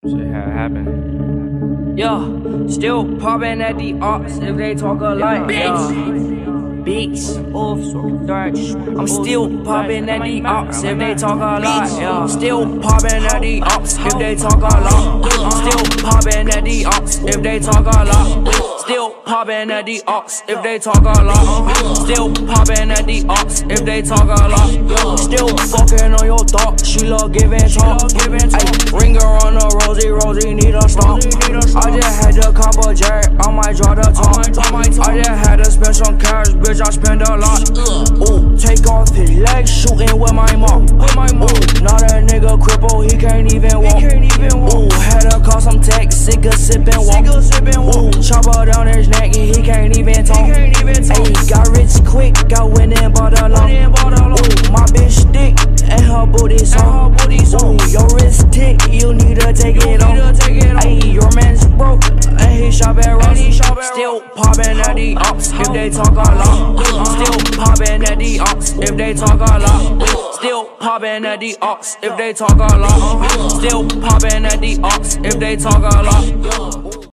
Shit had happened. Yeah, still popping at the ops if they talk a lot. Beats, I'm still popping at the ops if they talk a lot. Yeah, still popping at the ops if they talk a lot. I'm still popping at the ops if they talk a lot. Still popping at the ops if they talk a lot. Still popping at the ops if they talk a lot. Still fucking on your thought, she love giving talk. Ay, ring her on the Rosie need a stomp. I just had the combo jet, I might draw the top. I just had to spend some cash, bitch, I spend a lot. Ooh, take off his legs, shooting with my mom. Ooh, now that nigga cripple, he can't even walk. Ooh, had to call some tech, sick of sipping walk. Ooh, chopper down his neck, and he can't even talk. Ayy, got rich quick, got winning, bought a lot. Ooh, my bitch thick, and her booty soft. Ooh, your wrist tick, you need to take it off. Ayy, your man's broke, and he shop at Ross. Still popping at the ops if they talk a lot. Still popping at the ops if they talk a lot. Still popping at the ops if they talk a lot. Still popping at the ops if they talk a lot.